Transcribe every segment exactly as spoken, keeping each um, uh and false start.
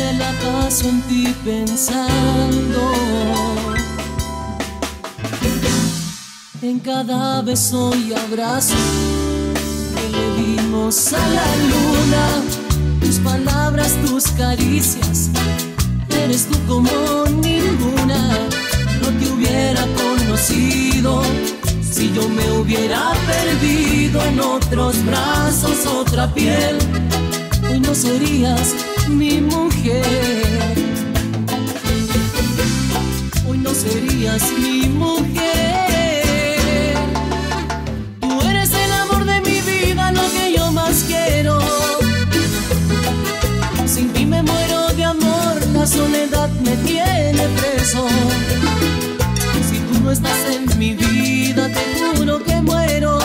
me la paso en ti pensando, en cada beso y abrazo que le dimos a la luna. Tus palabras, tus caricias, eres tú como ninguna. No te hubiera conocido si yo me hubiera perdido en otros brazos, otra piel. Hoy no serías mi mujer, hoy no serías mi mujer. Tú eres el amor de mi vida, lo que yo más quiero. Sin ti me muero de amor, la soledad me tiene preso. Si tú no estás en mi vida, te juro que muero.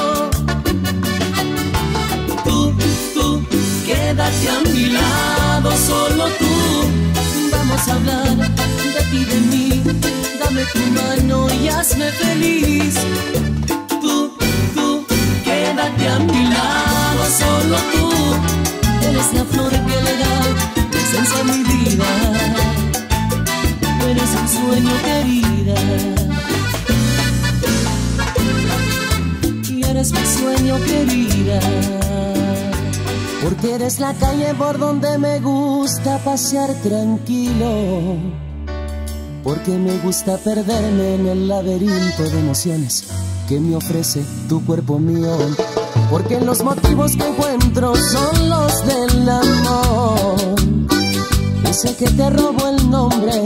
Tú, tú, quédate a mi lado, solo tú. Vamos a hablar de ti, de mí. Dame tu mano y hazme feliz. Tú, tú, quédate a mi lado, solo tú. Eres la flor que le da esencia a mi vida. Eres un sueño, querida. Y eres mi sueño, querida. Porque eres la calle por donde me gusta pasear tranquilo. Porque me gusta perderme en el laberinto de emociones que me ofrece tu cuerpo mío. Porque los motivos que encuentro son los del amor. Ese que te robó el nombre.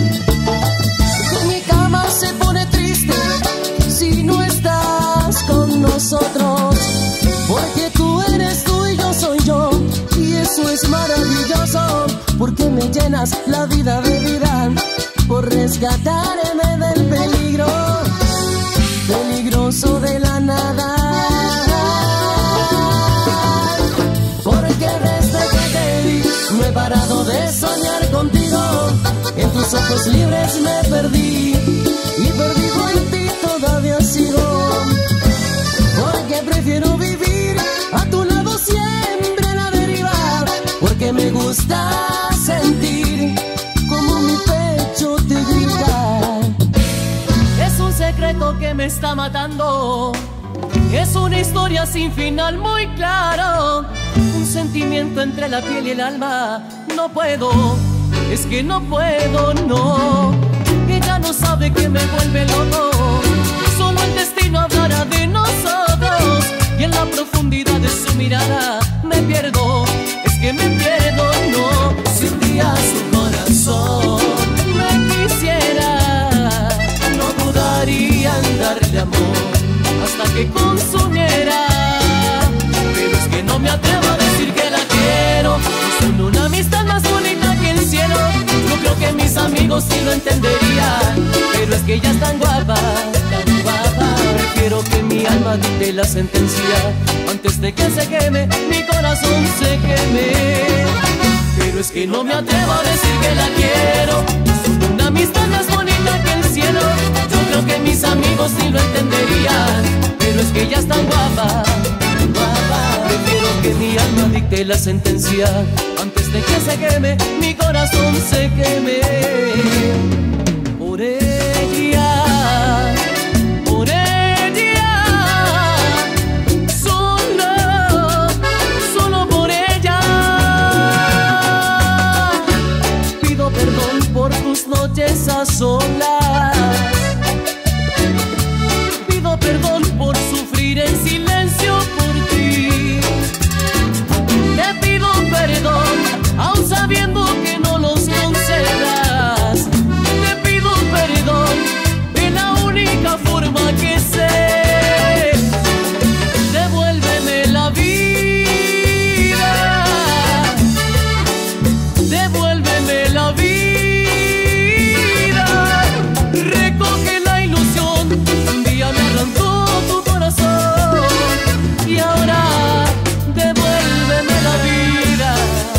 Mi cama se pone triste si no estás con nosotros. Porque tú eres tú y yo soy yo, y eso es maravilloso. Porque me llenas la vida de vida, por rescatarme del peligro, peligroso de la nada. Porque desde que te vi no he parado de soñar contigo. En tus ojos libres me perdí, y perdido en ti todavía sigo. Porque prefiero vivir a tu lado siempre a la deriva. Porque me gusta sentir como mi pecho te grita. Es un secreto que me está matando. Es una historia sin final muy claro. Un sentimiento entre la piel y el alma. No puedo, es que no puedo, no. Ella no sabe que me vuelve loco. Solo el destino hablará de nosotros. Y en la profundidad de su mirada me pierdo, es que me pierdo, no. Si un día su corazón me quisiera, no dudaría en darle amor hasta que consumiera. Pero es que no me atrevo a decir que la quiero. Son una amistad más bonita que el cielo. Yo creo que mis amigos sí lo entenderían. Pero es que ella es tan guapa, tan guapa. Prefiero que mi alma dicte la sentencia antes de que se queme, mi corazón se queme. Pero es que no me atrevo a decir que la quiero. Son una amistad más bonita que el cielo. Yo creo que mis amigos sí lo entenderían. Pero es que ella es tan guapa, tan guapa. Prefiero que mi alma dicte la sentencia antes de que se queme, mi corazón se queme. Por ella, por ella, solo, solo por ella. Pido perdón por tus noches a solas. Pido perdón por sufrir en silencio por ti. Te pido perdón, aun sabiendo que no los concedas. Te pido perdón de la única forma que sé. Devuélveme la vida, devuélveme la vida. Recoge la ilusión, un día me arrancó tu corazón. Y ahora devuélveme la vida.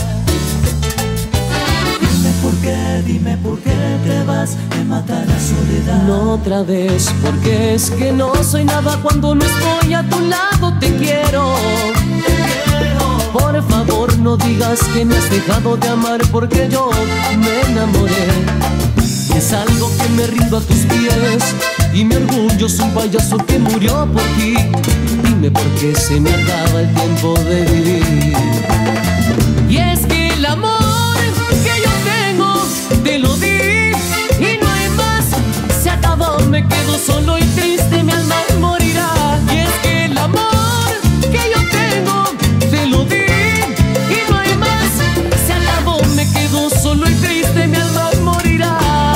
Dime por qué, dime por qué te vas, me mata la soledad. No otra vez, porque es que no soy nada cuando no estoy a tu lado. Te quiero, Te quiero. Por favor no digas que me has dejado de amar, porque yo me enamoré. Es algo que me rindo a tus pies y mi orgullo es un payaso que murió por ti. Dime por qué se me acaba el tiempo de vivir. Y es que el amor que yo tengo te lo di y no hay más. Se acabó, me quedo solo y triste, mi alma morirá. Y es que el amor que yo tengo te lo di y no hay más. Se acabó, me quedo solo y triste, mi alma morirá.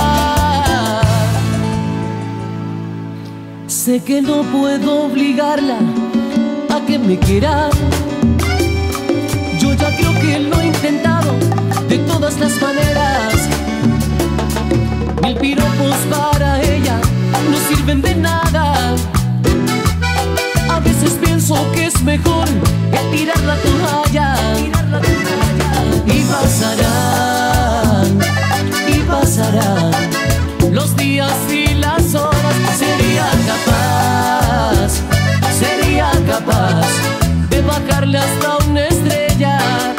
Sé que no puedo obligarla a que me quiera. Yo ya creo que lo he intentado de todas las maneras. Mil piropos para ella no sirven de nada. A veces pienso que es mejor que tirar la toalla. Y pasarán, y pasarán los días y las horas. Sería capaz, sería capaz de bajarle hasta una estrella.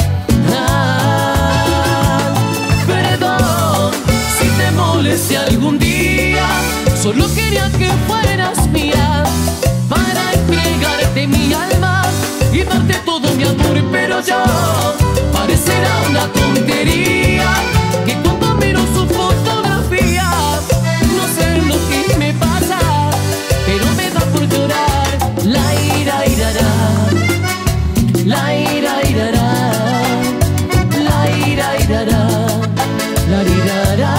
Ah, perdón si te molesté algún día. Solo quería que fueras mía para entregarte mi alma y darte todo mi amor. Pero yo parecerá una tontería que cuando miro su fotografía no sé lo que me pasa, pero me da por llorar. La ira irará, la ira irará, la ira irará, la irará.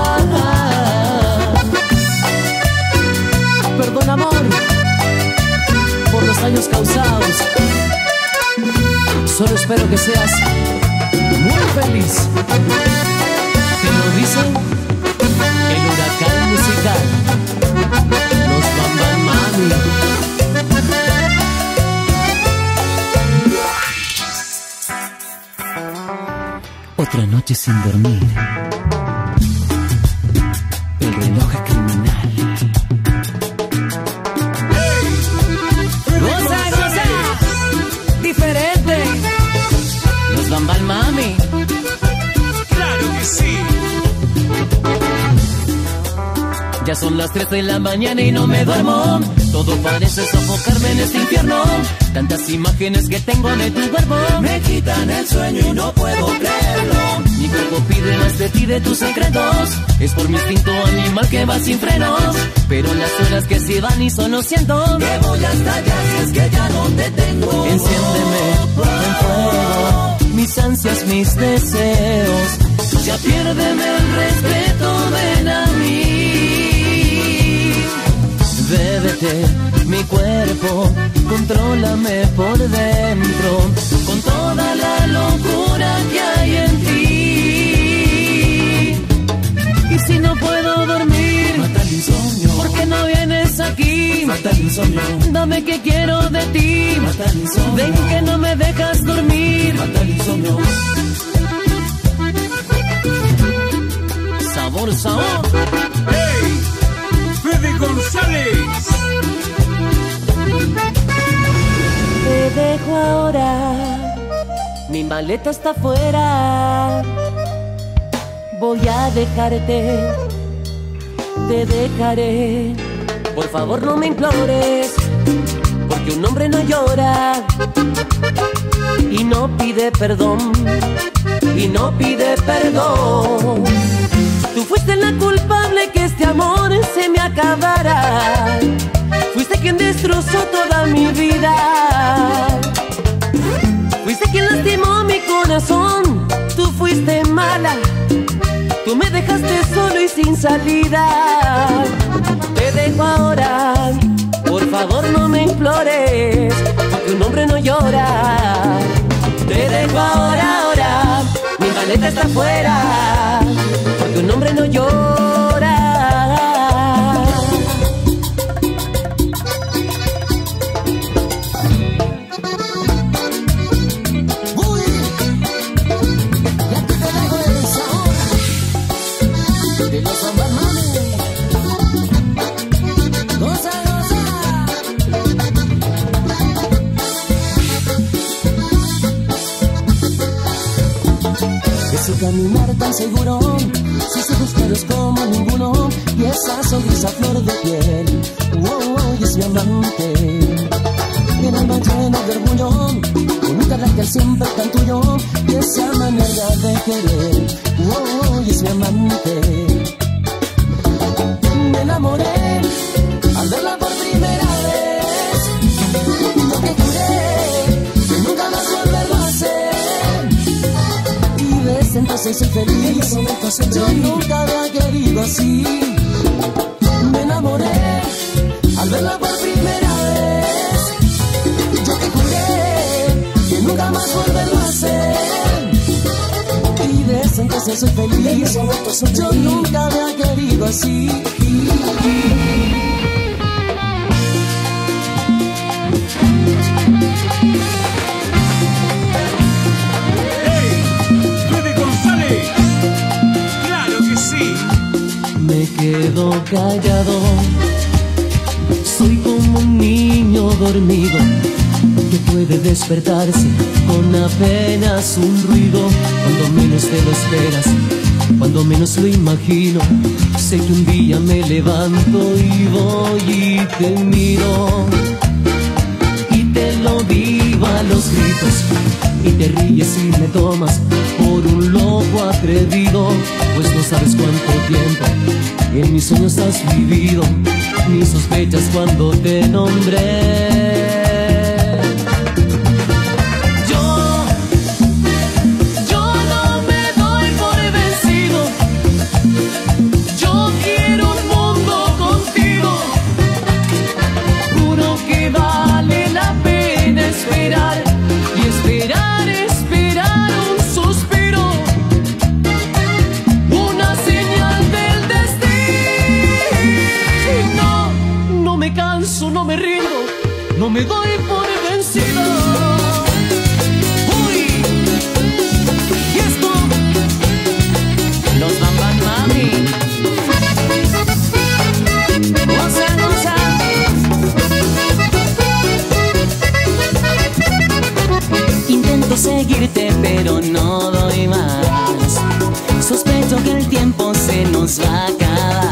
Perdón, amor, por los daños causados. Solo espero que seas muy feliz. Te lo dice el huracán musical, los Bam Bam Mami. Otra noche sin dormir. El reloj es criminal. Goza, goza, diferente. Los Bam Bam Mami. Claro que sí. Ya son las tres de la mañana y no me duermo. Todo parece sofocarme en este infierno. Tantas imágenes que tengo de tu cuerpo me quitan el sueño y no puedo creerlo. Mi cuerpo pide más de ti, de tus secretos. Es por mi instinto animal que va sin frenos. Pero las horas que se van y solo siento que voy hasta allá si es que ya no te tengo. Enciéndeme en fuego mis ansias, mis deseos. Ya piérdeme el respeto, ven a mí. Bébete mi cuerpo, contrólame por dentro, con toda la locura que hay en ti. Y si no puedo dormir, mata el insomnio. ¿por qué no vienes aquí? Mata el insomnio. Dame que quiero de ti. Mata el insomnio. Ven que no me dejas dormir. Mata el insomnio. Sabor, sabor. ¡Hey! Fede González. Te dejo ahora, mi maleta está afuera. Voy a dejarte, te dejaré. Por favor no me implores, porque un hombre no llora y no pide perdón, y no pide perdón. Tú fuiste la culpable que este amor se me acabara. Fuiste quien destrozó toda mi vida. Fuiste quien lastimó mi corazón. Tú fuiste mala. Tú me dejaste solo y sin salida. Te dejo ahora. Por favor no me implores, porque un hombre no llora. Te dejo ahora, ahora. Mi maleta está afuera, porque un hombre no llora. de su caminar tan seguro, sus ojos claros como ninguno, y esa sonrisa flor de piel. Wow, wow, y es mi amante, el alma llena de orgullo, con un carácter siempre tan tuyo, y esa manera de querer. Wow, wow, y es mi amante. Me enamoré al verla por primera vez, yo que juré que nunca más volverlo a hacer, y desde entonces soy feliz. Yo nunca había querido así. Me enamoré al verla por primera vez, yo que juré que nunca más volverlo a hacer, y desde entonces soy feliz. Yo nunca había querido así. ¡Hey! ¡Fede González! ¡Claro que sí! Me quedo callado, soy como un niño dormido que puede despertarse con apenas un ruido. Cuando menos te lo esperas, cuando menos lo imagino, sé que un día me levanto y voy y te miro, y te lo digo a los gritos, y te ríes y me tomas por un loco atrevido, pues no sabes cuánto tiempo en mis sueños has vivido, ni sospechas cuando te nombré. No me rindo, no me doy por vencido. Uy, y esto, los Bam Bam Mami. Goza, goza. Intento seguirte, pero no doy más. Sospecho que el tiempo se nos va a acabar.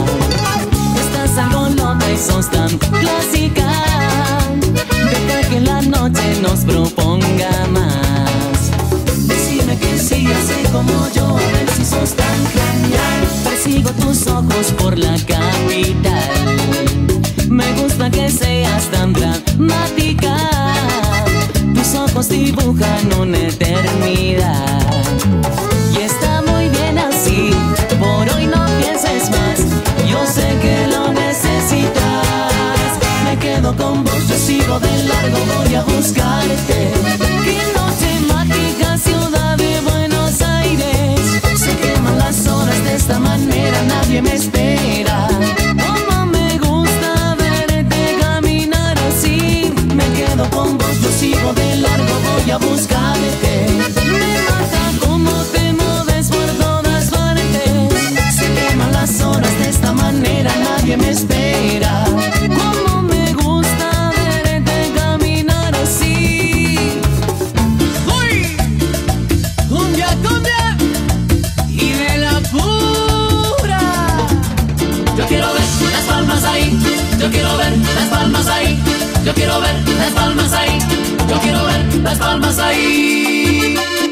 Algo loca y sos tan clásica, deja que la noche nos proponga más. Decime que sí, así como yo, a ver si sos tan genial. Persigo tus ojos por la capital, me gusta que seas tan dramática. Tus ojos dibujan una eternidad, y está muy bien así, por hoy no pienses más. Yo sé que lo necesitas. Me quedo con vos, yo sigo de largo, voy a buscarte. Qué noche mágica, ciudad de Buenos Aires. Se queman las horas de esta manera, nadie me espera. Como me gusta verte caminar así. Me quedo con vos, yo sigo de largo, voy a buscarte. Me mata como te mueves por todas partes. Se queman las horas de esta manera, nadie me espera. Como me gusta verte caminar así. ¡Uy! Cumbia, cumbia, y de la pura. Yo quiero ver las palmas ahí, yo quiero ver las palmas ahí, yo quiero ver las palmas ahí, yo quiero ver las palmas ahí.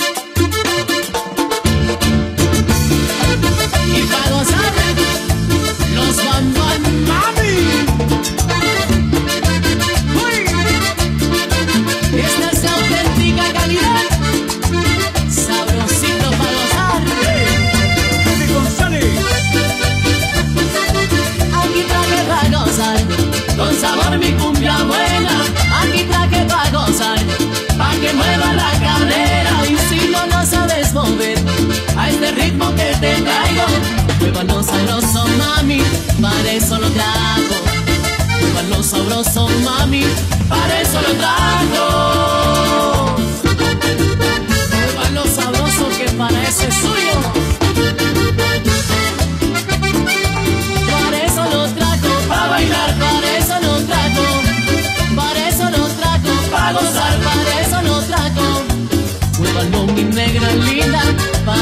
Y para gozar, los Bam Bam Mami. Uy, esta es la auténtica calidad, sabrosito para gozar. ¡Fede González! Aquí traje para gozar, con sabor mi cumbia buena. Aquí traje para gozar, pa' que mueva la cadera. Y si no lo sabes mover a este ritmo que te traigo, muévalo sabroso mami, para eso lo trago. Muévalo sabroso mami, para eso lo trago. Muévalo sabroso que para eso es suyo. Para eso lo trago, para bailar, para eso lo trago. Para eso lo trago, para gozar, para eso lo trago. Muévalo mi negra linda, para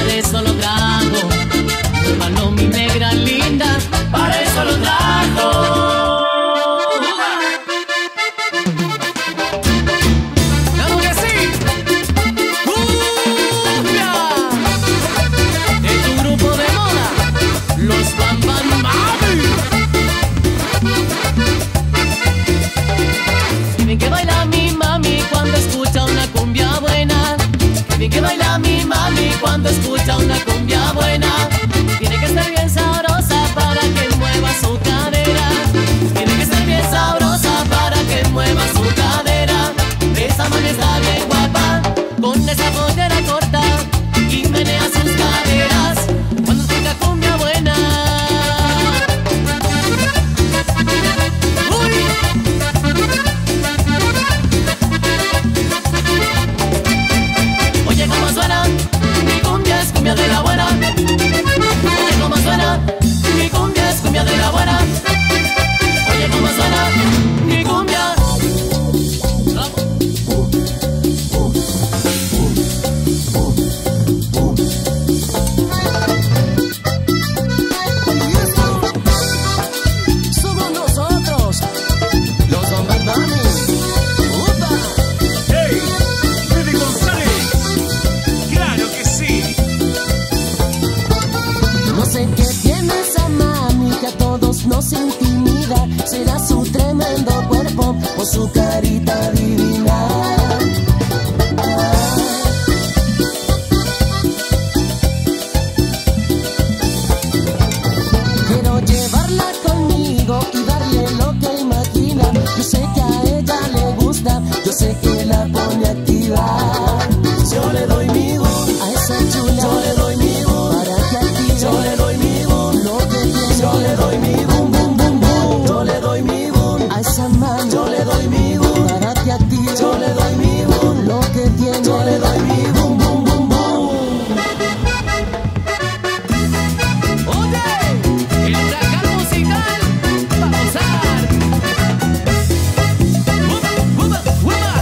escucha una cumbia buena. Tiene que estar bien sabrosa para que mueva su cadera. Tiene que estar bien sabrosa para que mueva su cadera. Esa mano está bien guapa, con esa pollera corta y menea sus caderas cuando escucha cumbia buena. ¡Uy! Oye cómo suena, mi cumbia es cumbia de la buena. Oye cómo suena, mi cumbia es cumbia de la buena. Oye cómo suena, mi cumbia. Somos nosotros, los Bam Bam Bunny. ¡Upa! ¡Hey! ¡Freddy González! ¡Claro que sí! No sé qué tiene esa mami que a todos nos intimida. Será su tremendo cuerpo o su carita divina. Quiero llevarla conmigo y darle lo que imagina. Yo sé que a ella le gusta, yo sé que la pone activa. Yo le doy mi boom a esa chula, yo le doy mi boom para que active. Yo le doy mi boom, lo que tiene. Yo le doy mi boom, boom, boom, boom. Yo le doy mi boom a esa mano. Yo le doy mi boom para que active. Yo le doy mi boom, lo que tiene. Yo le doy mi boom, boom, boom, boom. Oye, el huracán musical va a gozar. ¡Upa, upa, upa!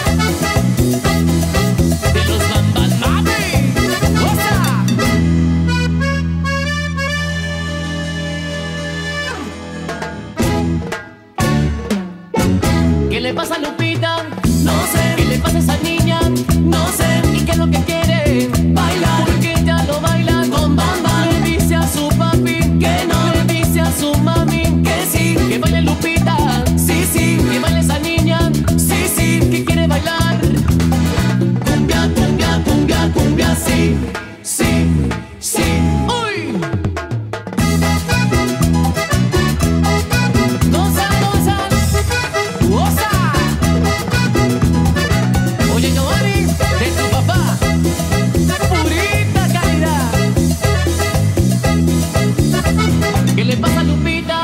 De los Bam Bam Bunny. ¡Goza! ¿Qué le pasa a Lupita? No sé. ¿Qué le pasa a esa niña? No sé. ¿Y qué es lo que quiere? Bailar. Porque ella lo baila con Bam Bam. Le dice a su papi que no. Le dice a su mami que sí. Que baile Lupita. Sí, sí. Que baile esa niña. Sí, sí. Que quiere bailar. Cumbia, cumbia, cumbia, cumbia. Sí, sí, sí. ¡Uy! Goza, goza, goza. Oye, Giovanni, de tu papá, purita calidad. ¿Qué le pasa a Lupita?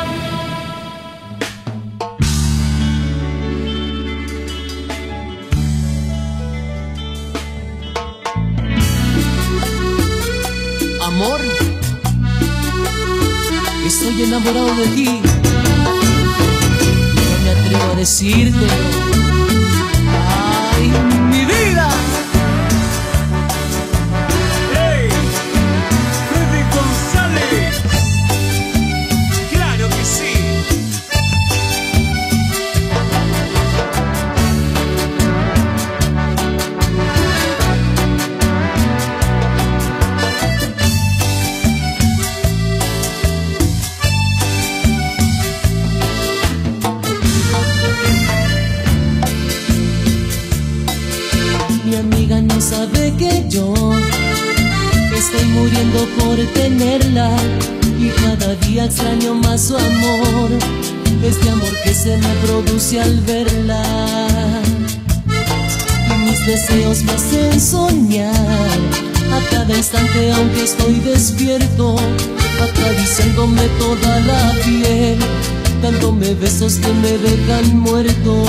Amor, estoy enamorado de ti. No me atrevo a decírtelo. Ay, mi vida. ¡Hey! ¡Freddy González! ¡Claro que sí! Mi amiga no sabe que yo estoy muriendo por tenerla y cada día extraño más su amor, este amor que se me produce al verla. Y mis deseos me hacen soñar a cada instante aunque estoy despierto, acariciándome toda la piel, dándome besos que me dejan muerto.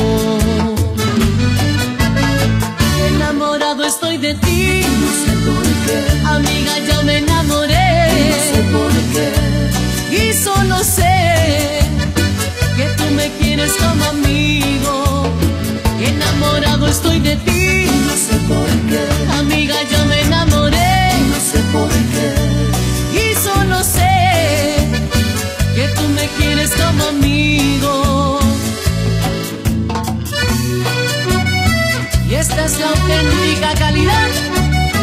Enamorado estoy de ti, No sé por qué, amiga, ya me enamoré. no sé por qué, Y solo sé que tú me quieres como amigo. Enamorado estoy de ti, no sé por qué, amiga, ya me enamoré. no sé por qué, Y solo sé que tú me quieres como amigo. Y esta es la auténtica calidad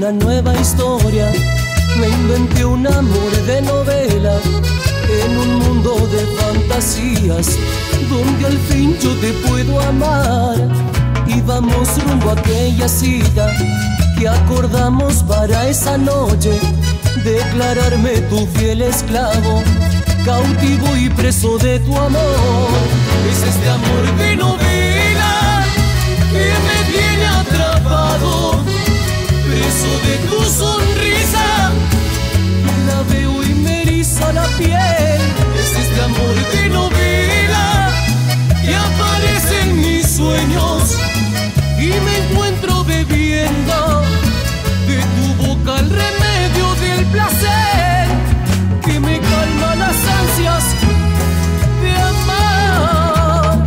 una nueva historia. Me inventé un amor de novela en un mundo de fantasías, donde al fin yo te puedo amar. Y vamos rumbo a aquella cita que acordamos para esa noche, declararme tu fiel esclavo, cautivo y preso de tu amor. Es este amor de novela que me tiene atrapado, preso de tu sonrisa. La veo y me eriza la piel. Es este amor de novela que aparece en mis sueños y me encuentro bebiendo de tu boca el remedio del placer que me calma las ansias de amar.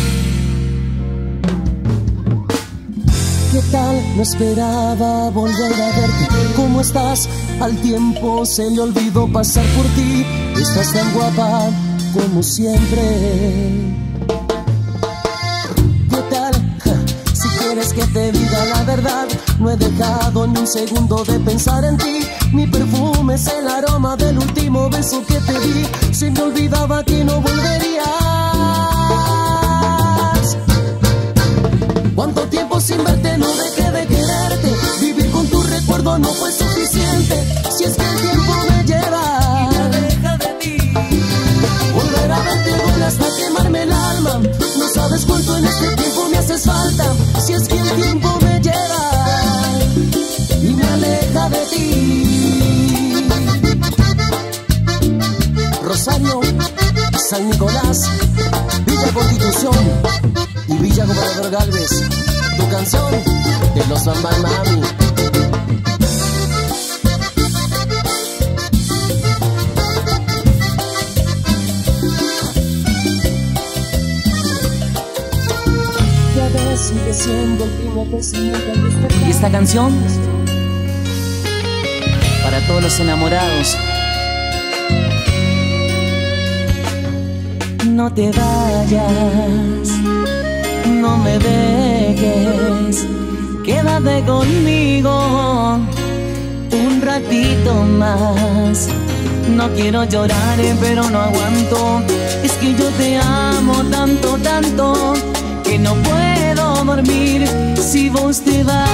¿Qué tal? No esperaba volver a verte. ¿Cómo estás? Al tiempo se le olvidó pasar por ti. Estás tan guapa como siempre. ¿Qué tal? Si quieres que te diga la verdad, no he dejado ni un segundo de pensar en ti. Mi perfume es el aroma del último beso que te di. Se me olvidaba que no volverías. ¿Cuánto tiempo sin verte? No dejé de quererte. Vivir con tu recuerdo no fue suficiente. Si es que el tiempo me lleva y me aleja de ti, volver a verte duele hasta quemarme el alma. No sabes cuánto en este tiempo me haces falta. Si es que el tiempo me lleva y me aleja de ti. Rosario, San Nicolás, Villa Constitución y Villa Gobernador Galvez. Tu canción de los Bam Bam Mami. Sigue siendo el primer pensamiento en despertar. Y esta canción para todos los enamorados. No te vayas, no me dejes, quédate conmigo un ratito más. No quiero llorar, pero no aguanto. Es que yo te amo tanto, tanto, que no puedo dormir si vos te vas.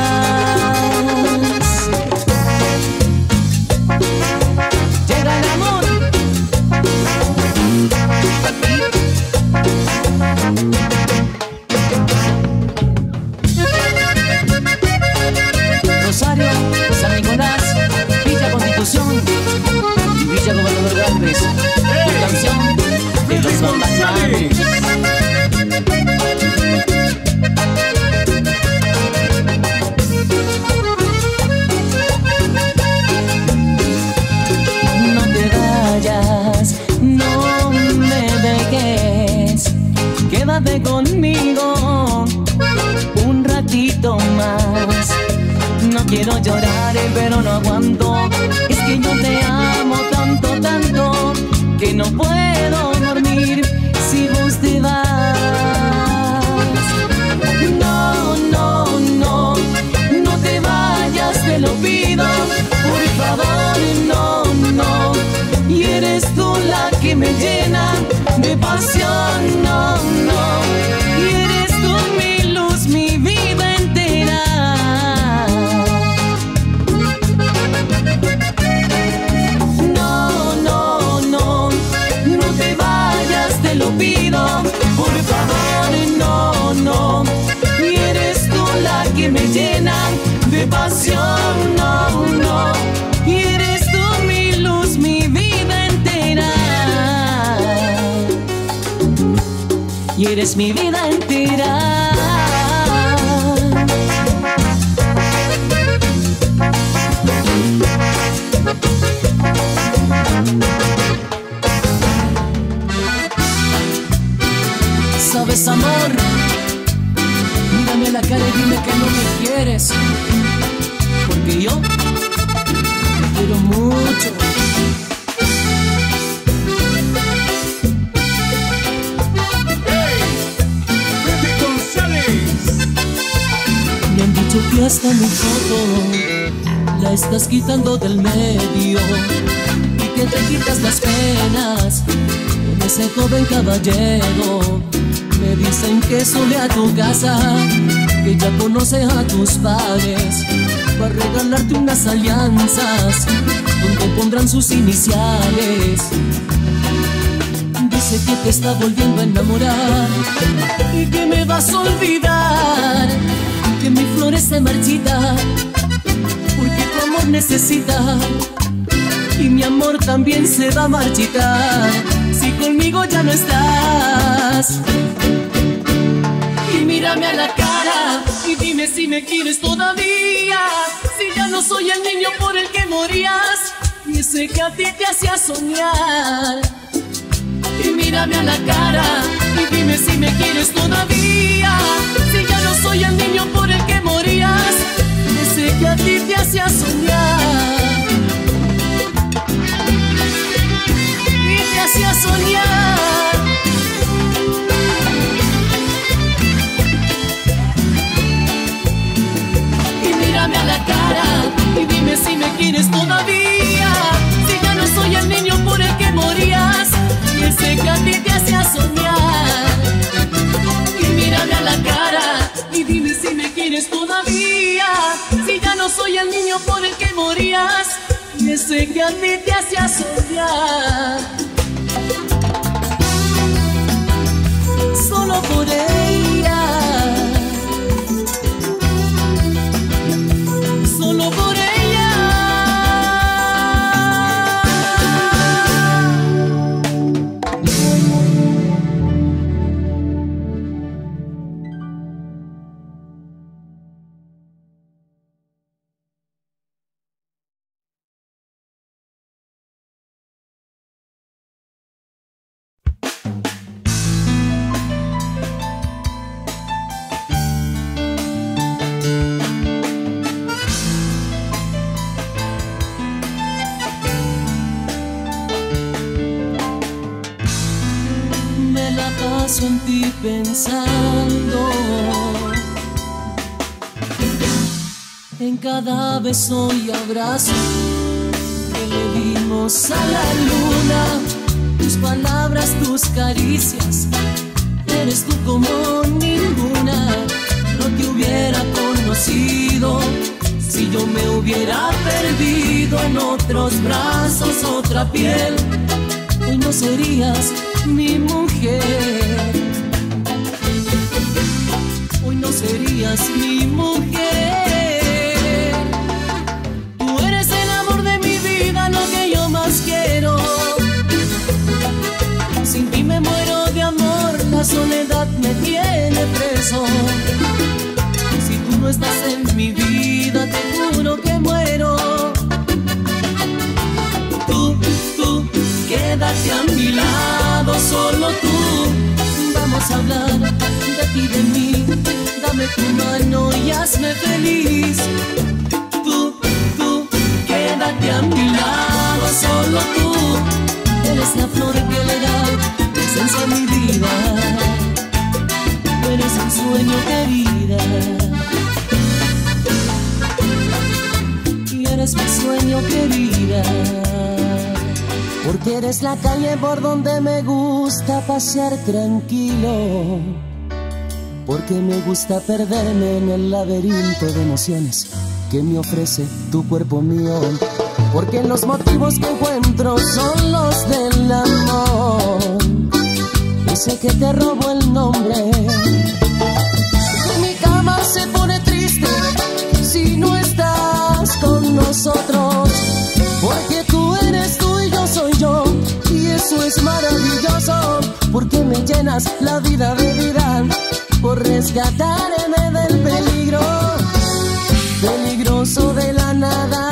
Llega el amor. Rosario, San Nicolás, Villa Constitución y Villa Gobernador Galvez. Tu canción de los Bam Bam Mami. No me dejes, quédate conmigo un ratito más. No quiero llorar, pero no aguanto. Es que yo te amo tanto, tanto, que no puedo dormir si vos te vas. No, no, no, no te vayas, te lo pido, por favor, no, no. Y eres tú la que me llena de pasión, no, no. Y eres tú mi luz, mi vida entera. No, no, no, no te vayas, te lo pido, por favor, no, no. Y eres tú la que me llena de pasión, no, no. Y eres tú mi luz, mi vida entera. Y eres mi vida entera. ¿Sabes, amor? Mírame a la cara y dime que no me quieres, porque yo te quiero mucho. ¡Hey! ¡Freddy González! Me han dicho dicho que hasta mi foto la estás quitando del medio y que te quitas las penas con ese joven caballero. Me dicen que sube a tu casa, que ya conoce a tus padres, va a regalarte unas alianzas donde pondrán sus iniciales. Dice que te está volviendo a enamorar y que me vas a olvidar, que mi flor se marchita porque tu amor necesita, y mi amor también se va a marchitar si conmigo ya no estás. Y mírame a la cara y dime si me quieres todavía, si ya no soy el niño por el que morías y ese que a ti te hacía soñar. Y mírame a la cara y dime si me quieres todavía, si ya no soy el niño por el que morías, ese que a ti te hacía soñar. Y te hacía soñar. Y mírame a la cara y dime si me quieres todavía, si ya no soy el niño por el que morías, ese que a ti te hacía soñar. Y mírame a la cara y dime si me quieres todavía, si ya no soy el niño por el que morías, y ese que a ti te hacía soñar. Solo por ella, solo por ella. En ti pensando en cada beso y abrazo que le dimos a la luna, tus palabras, tus caricias, eres tú como ninguna. No te hubiera conocido si yo me hubiera perdido en otros brazos, otra piel. Hoy no serías mi mujer, hoy no serías mi mujer. Tú eres el amor de mi vida, lo que yo más quiero. Sin ti me muero de amor, la soledad me tiene preso. Si tú no estás en mi vida, te juro que muero. Tú, tú, quédate a mi lado, solo tú. Vamos a hablar de ti, de mí. Dame tu mano y hazme feliz. Tú, tú, quédate a mi lado, solo tú. Eres la flor que le da esencia a mi vida. Tú eres un sueño, querida. Y eres mi sueño, querida. Porque eres la calle por donde me gusta pasear tranquilo. Porque me gusta perderme en el laberinto de emociones que me ofrece tu cuerpo mío. Porque los motivos que encuentro son los del amor. Y sé que te robo el nombre. Mi cama se pone triste si no estás con nosotros. Porque tú eres tú y yo soy yo, y eso es maravilloso. Porque me llenas la vida de vida, por rescatarme del peligro, peligroso de la nada.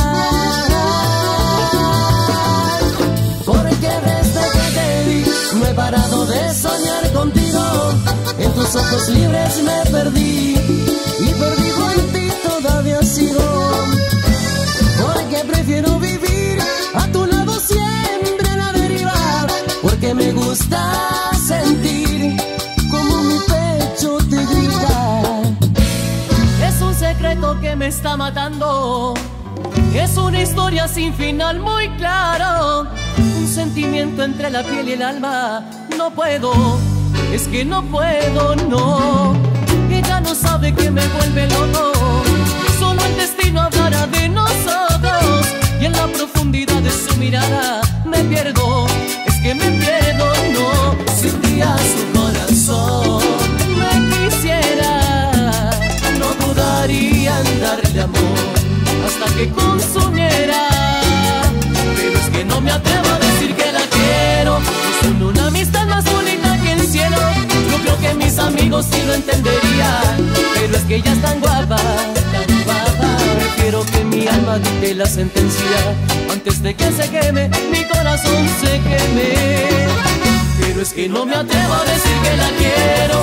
Porque desde que te vi no he parado de soñar contigo. En tus ojos libres me perdí, y perdido en ti todavía sigo. Porque prefiero vivir a tu lado siempre a la deriva. Porque me gusta sentir como mi pecho te grita. Es un secreto secreto que me está matando. Es una historia sin final muy claro, un sentimiento entre la piel y el alma. No puedo, es que no puedo, no. Ella no sabe que me vuelve loco, solo el destino hablará de nosotros. Y en la profundidad de su mirada me pierdo, es que me pierdo, no. Si un día su corazón me quisiera, no dudaría en darle amor hasta que consumiera. Pero es que no me atrevo a decir que la quiero, es solo una amistad más bonita que el cielo. Yo creo que mis amigos sí lo entenderían, pero es que ella es tan guapa, tan guapa. Prefiero que mi alma dicte la sentencia antes de que se queme, mi corazón se queme. Pero es que no me atrevo a decir que la quiero.